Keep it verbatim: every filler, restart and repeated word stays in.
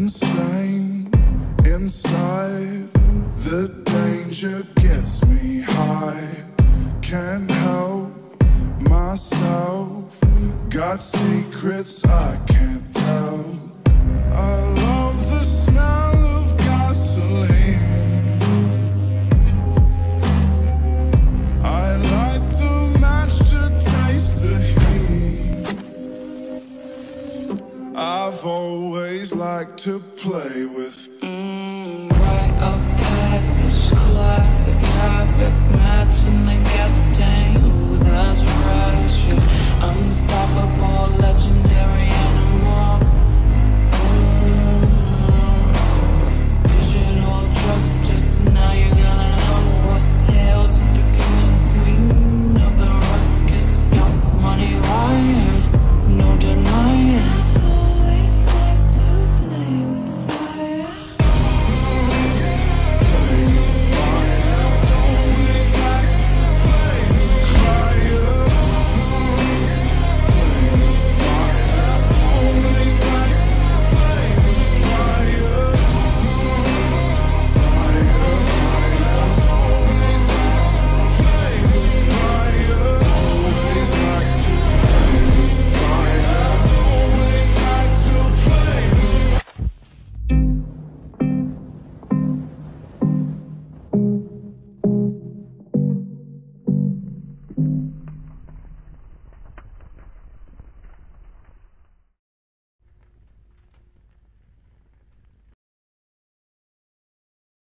insane inside. The danger gets me high. Can't help myself. Got secrets I can't tell. I love the smell of gasoline. I light the match to taste the heat. I've always liked to play with